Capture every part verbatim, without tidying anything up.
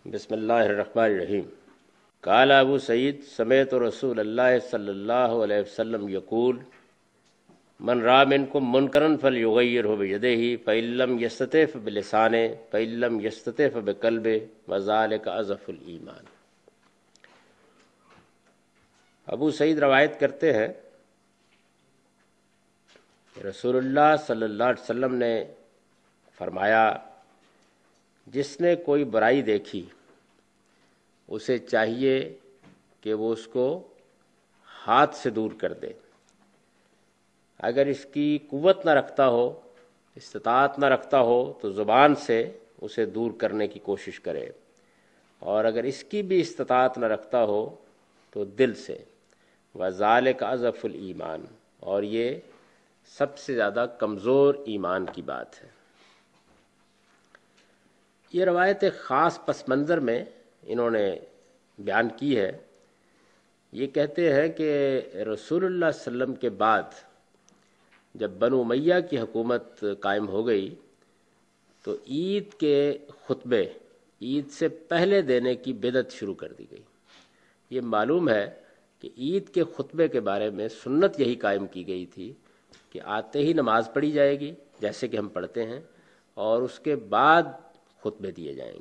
بسم اللہ الرحمن الرحیم۔ قال ابو سعید سمعت رسول اللہ صلی اللہ علیہ وسلم یقول من رأى منکم منکرا فلیغیرہ بیدہ فإن لم یستطع فبلسانہ فإن لم یستطع فبقلبہ وذلک اضعف الایمان۔ ابو سعید روایت کرتے ہیں رسول اللہ صلی اللہ علیہ وسلم نے فرمایا جس نے کوئی برائی دیکھی اسے چاہیے کہ وہ اس کو ہاتھ سے دور کر دے، اگر اس کی قوت نہ رکھتا ہو، استطاعت نہ رکھتا ہو تو زبان سے اسے دور کرنے کی کوشش کرے، اور اگر اس کی بھی استطاعت نہ رکھتا ہو تو دل سے۔ وذالک اضعف الایمان، اور یہ سب سے زیادہ کمزور ایمان کی بات ہے۔ یہ روایت ایک خاص پس منظر میں انہوں نے بیان کی ہے۔ یہ کہتے ہیں کہ رسول اللہ صلی اللہ علیہ وسلم کے بعد جب بنو امیہ کی حکومت قائم ہو گئی تو عید کے خطبے عید سے پہلے دینے کی بدعت شروع کر دی گئی۔ یہ معلوم ہے کہ عید کے خطبے کے بارے میں سنت یہی قائم کی گئی تھی کہ آتے ہی نماز پڑھی جائے گی جیسے کہ ہم پڑھتے ہیں، اور اس کے بعد خطبے دیے جائیں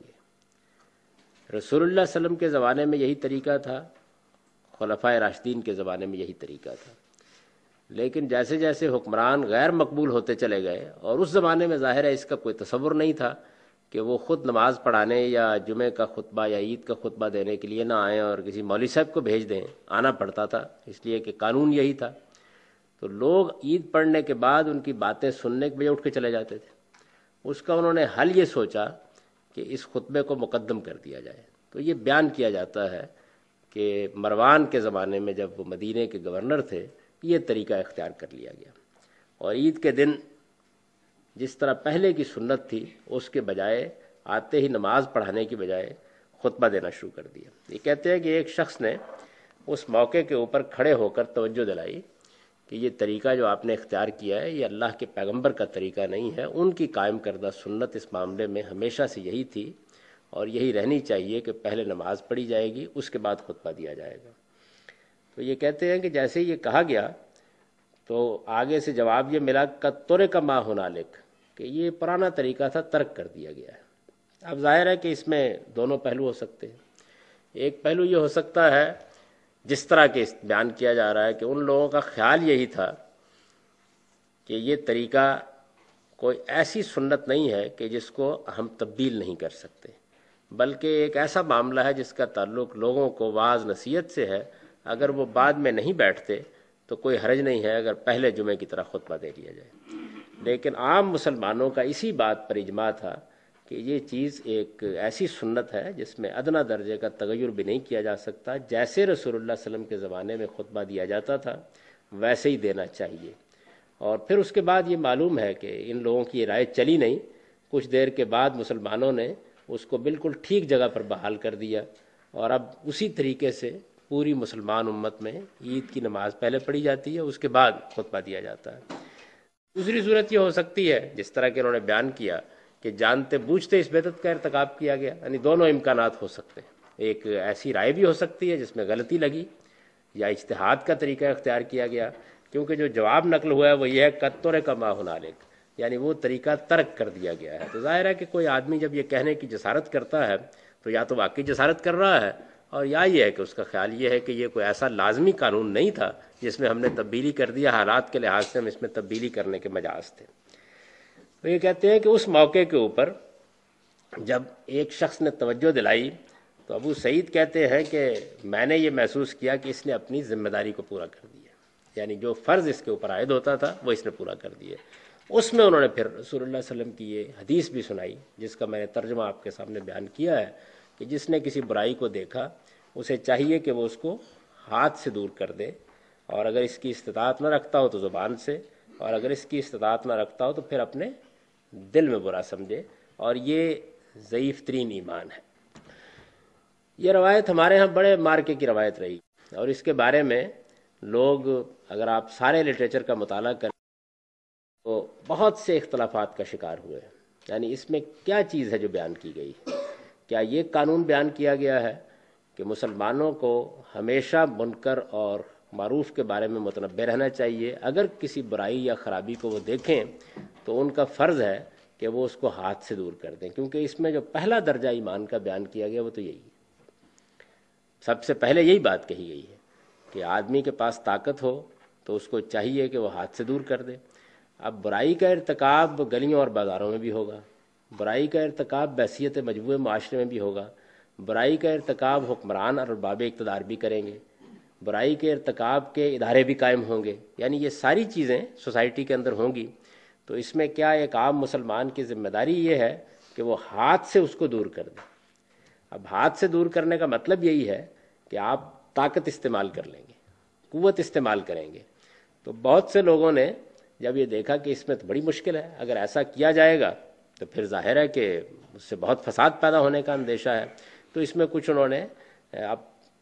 گے۔ رسول اللہ صلی اللہ علیہ وسلم کے زمانے میں یہی طریقہ تھا، خلفائے راشدین کے زمانے میں یہی طریقہ تھا، لیکن جیسے جیسے حکمران غیر مقبول ہوتے چلے گئے، اور اس زمانے میں ظاہر ہے اس کا کوئی تصور نہیں تھا کہ وہ خود نماز پڑھانے یا جمعہ کا خطبہ یا عید کا خطبہ دینے کے لیے نہ آئیں اور کسی مولوی صاحب کو بھیج دیں، آنا پڑتا تھا، اس لیے کہ قانون یہی تھا۔ تو لوگ عید پڑھنے کے بعد ان کی باتیں سننے کے بجائے اٹھ کے چلے جاتے تھے۔ اس کا انہوں نے حل یہ سوچا کہ اس خطبے کو مقدم کر دیا جائے۔ تو یہ بیان کیا جاتا ہے کہ مروان کے زمانے میں جب وہ مدینے کے گورنر تھے یہ طریقہ اختیار کر لیا گیا، اور عید کے دن جس طرح پہلے کی سنت تھی اس کے بجائے آتے ہی نماز پڑھانے کی بجائے خطبہ دینا شروع کر دیا۔ یہ کہتے ہیں کہ ایک شخص نے اس موقع کے اوپر کھڑے ہو کر توجہ دلائی کہ یہ طریقہ جو آپ نے اختیار کیا ہے یہ اللہ کے پیغمبر کا طریقہ نہیں ہے، ان کی قائم کردہ سنت اس معاملے میں ہمیشہ سے یہی تھی اور یہی رہنی چاہیے کہ پہلے نماز پڑھی جائے گی اس کے بعد خطبہ دیا جائے گا۔ تو یہ کہتے ہیں کہ جیسے یہ کہا گیا تو آگے سے جواب یہ ملا کتورے کا ما ہنالک، کہ یہ پرانا طریقہ تھا، ترک کر دیا گیا ہے۔ اب ظاہر ہے کہ اس میں دونوں پہلو ہو سکتے ہیں۔ ایک پہلو یہ ہو سکتا ہے جس طرح کے بیان کیا جا رہا ہے کہ ان لوگوں کا خیال یہی تھا کہ یہ طریقہ کوئی ایسی سنت نہیں ہے کہ جس کو ہم تبدیل نہیں کر سکتے، بلکہ ایک ایسا معاملہ ہے جس کا تعلق لوگوں کو واعظ نصیحت سے ہے، اگر وہ بعد میں نہیں بیٹھتے تو کوئی حرج نہیں ہے اگر پہلے جمعے کی طرح خطبہ دے لیا جائے۔ لیکن عام مسلمانوں کا اسی بات پر اجماع تھا کہ یہ چیز ایک ایسی سنت ہے جس میں ادنیٰ درجے کا تغیر بھی نہیں کیا جا سکتا، جیسے رسول اللہ صلی اللہ علیہ وسلم کے زمانے میں خطبہ دیا جاتا تھا ویسے ہی دینا چاہیے۔ اور پھر اس کے بعد یہ معلوم ہے کہ ان لوگوں کی یہ رائے چلی نہیں، کچھ دیر کے بعد مسلمانوں نے اس کو بالکل ٹھیک جگہ پر بحال کر دیا، اور اب اسی طریقے سے پوری مسلمان امت میں عید کی نماز پہلے پڑھی جاتی ہے، اس کے بعد خطبہ دیا جاتا ہے۔ دوسری صورت یہ ہو سکتی ہے جس طرح کہ انہوں نے بیان کیا کہ جانتے بوجھتے اس بدعت کا ارتکاب کیا گیا، یعنی دونوں امکانات ہو سکتے ہیں۔ ایک ایسی رائے بھی ہو سکتی ہے جس میں غلطی لگی یا اجتہاد کا طریقہ اختیار کیا گیا، کیونکہ جو جواب نقل ہوا ہے وہ یہ ہے کتورے کا ما ہنالک، یعنی وہ طریقہ ترک کر دیا گیا ہے۔ تو ظاہر ہے کہ کوئی آدمی جب یہ کہنے کی جسارت کرتا ہے تو یا تو واقعی جسارت کر رہا ہے، اور یا یہ ہے کہ اس کا خیال یہ ہے کہ یہ کوئی ایسا لازمی قانون نہیں تھا جس میں ہم نے تبدیلی کر دیا، حالات کے لحاظ سے ہم اس میں تبدیلی کرنے کے مجاز تھے۔ تو یہ کہتے ہیں کہ اس موقع کے اوپر جب ایک شخص نے توجہ دلائی تو ابو سعید کہتے ہیں کہ میں نے یہ محسوس کیا کہ اس نے اپنی ذمہ داری کو پورا کر دیا، یعنی جو فرض اس کے اوپر عائد ہوتا تھا وہ اس نے پورا کر دیا۔ اس میں انہوں نے پھر رسول اللہ صلی اللہ علیہ وسلم کی یہ حدیث بھی سنائی جس کا میں نے ترجمہ آپ کے سامنے بیان کیا ہے کہ جس نے کسی برائی کو دیکھا اسے چاہیے کہ وہ اس کو ہاتھ سے دور کر دے، اور اگر اس کی استطاعت نہ رکھتا ہو تو زبان سے، اور اگر اس کی استطاعت نہ رکھتا ہو تو پھر اپنے دل میں برا سمجھے، اور یہ ضعیف ترین ایمان ہے۔ یہ روایت ہمارے ہاں بڑے مارکے کی روایت رہی، اور اس کے بارے میں لوگ اگر آپ سارے لٹریچر کا مطالعہ کریں تو بہت سے اختلافات کا شکار ہوئے، یعنی اس میں کیا چیز ہے جو بیان کی گئی۔ کیا یہ قانون بیان کیا گیا ہے کہ مسلمانوں کو ہمیشہ منکر اور معروف کے بارے میں متنبہ رہنا چاہیے؟ اگر کسی برائی یا خرابی کو وہ دیکھیں تو ان کا فرض ہے کہ وہ اس کو ہاتھ سے دور کر دیں، کیونکہ اس میں جو پہلا درجہ ایمان کا بیان کیا گیا وہ تو یہی ہے، سب سے پہلے یہی بات کہی گئی ہے کہ آدمی کے پاس طاقت ہو تو اس کو چاہیے کہ وہ ہاتھ سے دور کر دے۔ اب برائی کا ارتکاب گلیوں اور بازاروں میں بھی ہوگا، برائی کا ارتکاب بحیثیت مجموعے معاشرے میں بھی ہوگا، برائی کا ارتکاب حکمران اور ارباب اقتدار بھی کریں گے، برائی کے ارتکاب کے ادارے بھی قائم ہوں گے، یعنی یہ ساری چیزیں سوسائٹی کے اندر ہوں گی۔ تو اس میں کیا ایک عام مسلمان کی ذمہ داری یہ ہے کہ وہ ہاتھ سے اس کو دور کر دے۔ اب ہاتھ سے دور کرنے کا مطلب یہی ہے کہ آپ طاقت استعمال کر لیں گے، قوت استعمال کریں گے۔ تو بہت سے لوگوں نے جب یہ دیکھا کہ اس میں تو بڑی مشکل ہے، اگر ایسا کیا جائے گا تو پھر ظاہر ہے کہ اس سے بہت فساد پیدا ہونے کا اندیشہ ہے، تو اس میں کچھ انہوں نے اب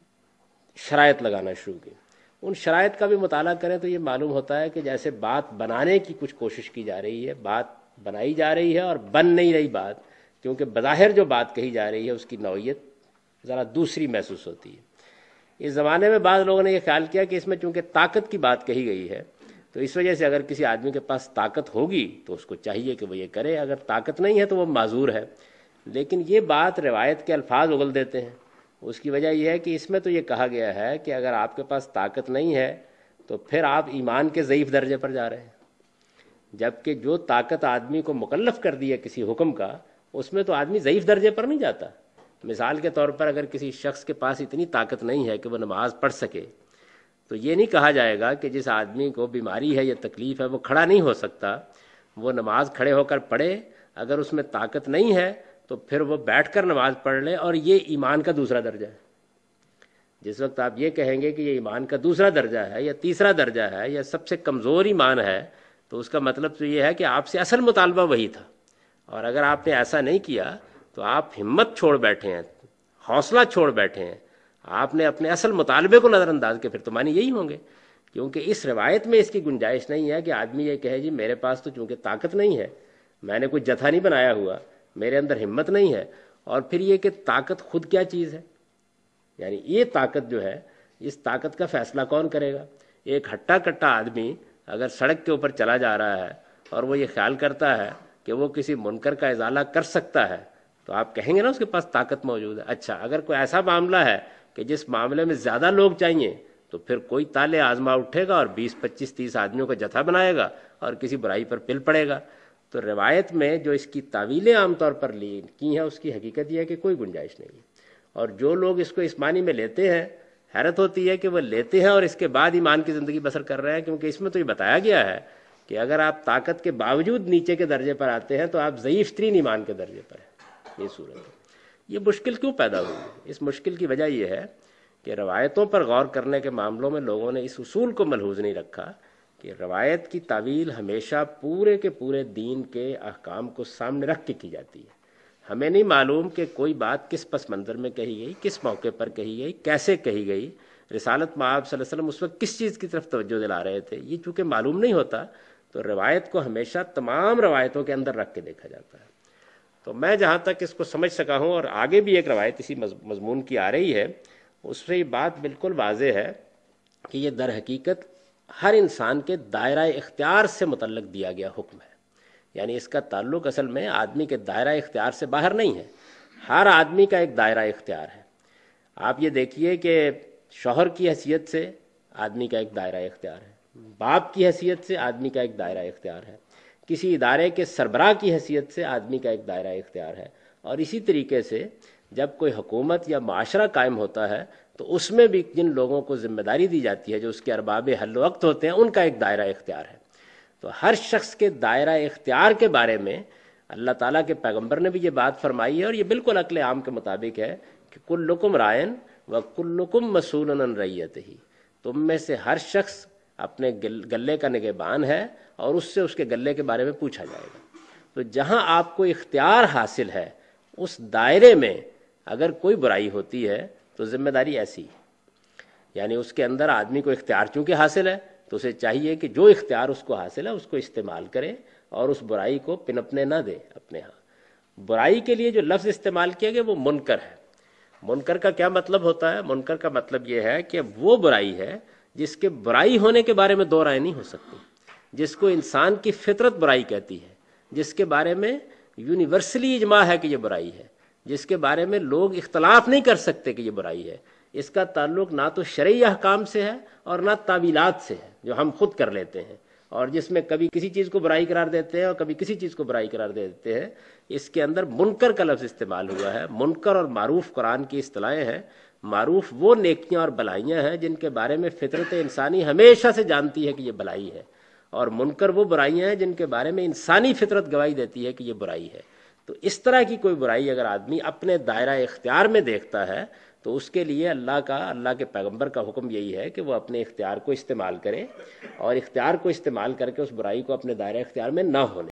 شرائط لگانا شروع کی۔ ان شرائط کا بھی مطالعہ کریں تو یہ معلوم ہوتا ہے کہ جیسے بات بنانے کی کچھ کوشش کی جا رہی ہے، بات بنائی جا رہی ہے اور بن نہیں رہی بات، کیونکہ بظاہر جو بات کہی جا رہی ہے اس کی نوعیت ذرا دوسری محسوس ہوتی ہے۔ اس زمانے میں بعض لوگوں نے یہ خیال کیا کہ اس میں چونکہ طاقت کی بات کہی گئی ہے تو اس وجہ سے اگر کسی آدمی کے پاس طاقت ہوگی تو اس کو چاہیے کہ وہ یہ کرے، اگر طاقت نہیں ہے تو وہ معذور ہے۔ لیکن یہ بات روایت کے الفاظ اگل دیتے ہیں۔ اس کی وجہ یہ ہے کہ اس میں تو یہ کہا گیا ہے کہ اگر آپ کے پاس طاقت نہیں ہے تو پھر آپ ایمان کے ضعیف درجے پر جا رہے ہیں، جبکہ جو طاقت آدمی کو مکلف کر دی ہے کسی حکم کا، اس میں تو آدمی ضعیف درجے پر نہیں جاتا۔ مثال کے طور پر اگر کسی شخص کے پاس اتنی طاقت نہیں ہے کہ وہ نماز پڑھ سکے تو یہ نہیں کہا جائے گا کہ جس آدمی کو بیماری ہے یا تکلیف ہے وہ کھڑا نہیں ہو سکتا، وہ نماز کھڑے ہو کر پڑھے۔ اگر اس میں طاقت نہیں ہے تو پھر وہ بیٹھ کر نماز پڑھ لے، اور یہ ایمان کا دوسرا درجہ ہے۔ جس وقت آپ یہ کہیں گے کہ یہ ایمان کا دوسرا درجہ ہے یا تیسرا درجہ ہے یا سب سے کمزور ایمان ہے، تو اس کا مطلب تو یہ ہے کہ آپ سے اصل مطالبہ وہی تھا، اور اگر آپ نے ایسا نہیں کیا تو آپ ہمت چھوڑ بیٹھے ہیں، حوصلہ چھوڑ بیٹھے ہیں، آپ نے اپنے اصل مطالبے کو نظر انداز کے، پھر تو معنی یہی ہوں گے۔ کیونکہ اس روایت میں اس کی گنجائش نہیں ہے کہ آدمی یہ کہے جی میرے پاس تو چونکہ طاقت نہیں ہے، میں نے کوئی جتھا نہیں بنایا ہوا، میرے اندر ہمت نہیں ہے، اور پھر یہ کہ طاقت خود کیا چیز ہے، یعنی یہ طاقت جو ہے، اس طاقت کا فیصلہ کون کرے گا؟ ایک ہٹا کٹا آدمی اگر سڑک کے اوپر چلا جا رہا ہے اور وہ یہ خیال کرتا ہے کہ وہ کسی منکر کا ازالہ کر سکتا ہے تو آپ کہیں گے نا اس کے پاس طاقت موجود ہے۔ اچھا، اگر کوئی ایسا معاملہ ہے کہ جس معاملے میں زیادہ لوگ چاہیے تو پھر کوئی تالے آزما اٹھے گا اور بیس پچیس تیس آدمیوں کا جتھا بنائے گا اور کسی برائی پر پل پڑے گا۔ تو روایت میں جو اس کی تعویلیں عام طور پر لی کی ہیں اس کی حقیقت یہ ہے کہ کوئی گنجائش نہیں ہے، اور جو لوگ اس کو اس معنی میں لیتے ہیں حیرت ہوتی ہے کہ وہ لیتے ہیں اور اس کے بعد ایمان کی زندگی بسر کر رہے ہیں، کیونکہ اس میں تو یہ بتایا گیا ہے کہ اگر آپ طاقت کے باوجود نیچے کے درجے پر آتے ہیں تو آپ ضعیف ترین ایمان کے درجے پر ہیں۔ یہ صورت ہے۔ یہ مشکل کیوں پیدا ہوئی؟ اس مشکل کی وجہ یہ ہے کہ روایتوں پر غور کرنے کے معاملوں میں لوگوں نے اس اصول کو ملحوظ نہیں رکھا کہ روایت کی تعویل ہمیشہ پورے کے پورے دین کے احکام کو سامنے رکھ کے کی جاتی ہے۔ ہمیں نہیں معلوم کہ کوئی بات کس پس منظر میں کہی گئی، کس موقع پر کہی گئی، کیسے کہی گئی، رسالت مآب صلی اللہ علیہ وسلم اس وقت کس چیز کی طرف توجہ دلا رہے تھے، یہ چونکہ معلوم نہیں ہوتا تو روایت کو ہمیشہ تمام روایتوں کے اندر رکھ کے دیکھا جاتا ہے۔ تو میں جہاں تک اس کو سمجھ سکا ہوں، اور آگے بھی ایک روایت اسی مضمون کی آ رہی ہے، اس سے یہ بات بالکل واضح ہے کہ یہ در حقیقت ہر انسان کے دائرہ اختیار سے متعلق دیا گیا حکم ہے، یعنی اس کا تعلق اصل میں آدمی کے دائرہ اختیار سے باہر نہیں ہے، ہر آدمی کا ایک دائرہ اختیار ہے۔ آپ یہ دیکھیے کہ شوہر کی حیثیت سے آدمی کا ایک دائرہ اختیار ہے، باپ کی حیثیت سے آدمی کا ایک دائرہ اختیار ہے، کسی ادارے کے سربراہ کی حیثیت سے آدمی کا ایک دائرہ اختیار ہے، اور اسی طریقے سے جب کوئی حکومت یا معاشرہ قائم ہوتا ہے تو اس میں بھی جن لوگوں کو ذمہ داری دی جاتی ہے جو اس کے ارباب حل وقت ہوتے ہیں ان کا ایک دائرہ اختیار ہے۔ تو ہر شخص کے دائرہ اختیار کے بارے میں اللہ تعالیٰ کے پیغمبر نے بھی یہ بات فرمائی ہے، اور یہ بالکل عقل عام کے مطابق ہے کہ کلکم رائن و کلکم مسئول عن رعیتہ، تم میں سے ہر شخص اپنے گلے کا نگہبان ہے اور اس سے اس کے گلے کے بارے میں پوچھا جائے گا۔ تو جہاں آپ کو اختیار حاصل ہے اس دائرے میں اگر کوئی برائی ہوتی ہے تو ذمہ داری ایسی ہے، یعنی اس کے اندر آدمی کو اختیار چونکہ حاصل ہے تو اسے چاہیے کہ جو اختیار اس کو حاصل ہے اس کو استعمال کرے اور اس برائی کو پنپنے نہ دے اپنے ہاں۔ برائی کے لیے جو لفظ استعمال کیا گیا وہ منکر ہے۔ منکر کا کیا مطلب ہوتا ہے؟ منکر کا مطلب یہ ہے کہ وہ برائی ہے جس کے برائی ہونے کے بارے میں دو رائے نہیں ہو سکتی، جس کو انسان کی فطرت برائی کہتی ہے، جس کے بارے میں یونیورسلی اجماع ہے کہ یہ برائی ہے، جس کے بارے میں لوگ اختلاف نہیں کر سکتے کہ یہ برائی ہے۔ اس کا تعلق نہ تو شرعی احکام سے ہے اور نہ تعویلات سے ہے جو ہم خود کر لیتے ہیں، اور جس میں کبھی کسی چیز کو برائی قرار دیتے ہیں اور کبھی کسی چیز کو برائی قرار دے دیتے ہیں۔ اس کے اندر منکر کا لفظ استعمال ہوا ہے۔ منکر اور معروف قرآن کی اصطلاحیں ہیں۔ معروف وہ نیکیاں اور بلائیاں ہیں جن کے بارے میں فطرت انسانی ہمیشہ سے جانتی ہے کہ یہ بلائی ہے، اور منکر وہ برائیاں ہیں جن کے بارے میں انسانی فطرت گواہی دیتی ہے کہ یہ برائی ہے۔ تو اس طرح کی کوئی برائی اگر آدمی اپنے دائرہ اختیار میں دیکھتا ہے تو اس کے لیے اللہ کا اللہ کے پیغمبر کا حکم یہی ہے کہ وہ اپنے اختیار کو استعمال کرے، اور اختیار کو استعمال کر کے اس برائی کو اپنے دائرہ اختیار میں نہ ہونے